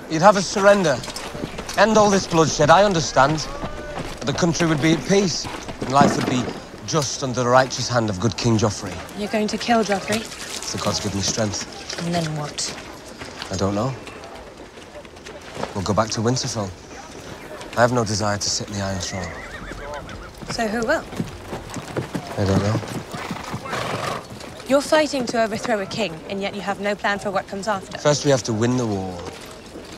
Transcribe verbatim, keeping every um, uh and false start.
You'd have us surrender. End all this bloodshed, I understand. But the country would be at peace, and life would be just under the righteous hand of good King Joffrey. You're going to kill Joffrey? If the gods give me strength. And then what? I don't know. We'll go back to Winterfell. I have no desire to sit in the Iron Throne. So who will? I don't know. You're fighting to overthrow a king, and yet you have no plan for what comes after. First we have to win the war.